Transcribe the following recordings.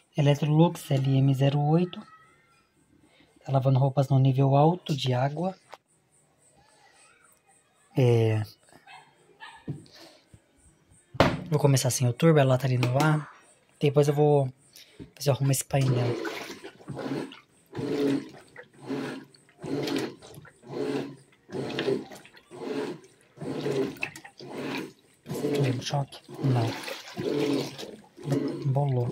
Electrolux LM08. Tá lavando roupas no nível alto de água. Vou começar sem o turbo, ela tá ali no ar. Depois eu vou ver se eu arrumo esse painel. Deu um choque? Não. Bolou.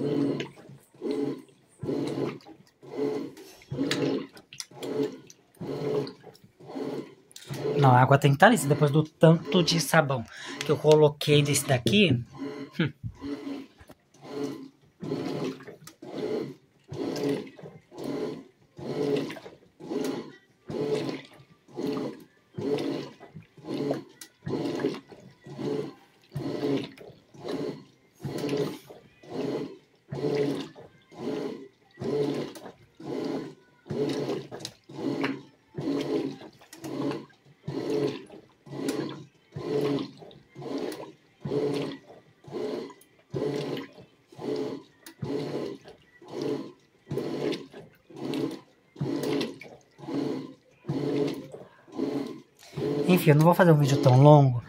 Não, a água tem que estar lisa. Depois do tanto de sabão que eu coloquei desse daqui. Enfim, eu não vou fazer um vídeo tão longo.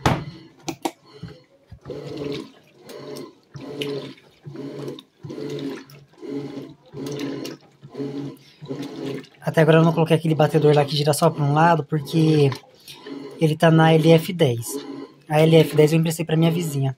Até agora eu não coloquei aquele batedor lá que gira só para um lado, porque ele tá na LF10. A LF10 eu emprestei pra minha vizinha.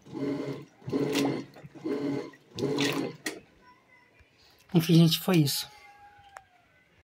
Enfim, gente, foi isso.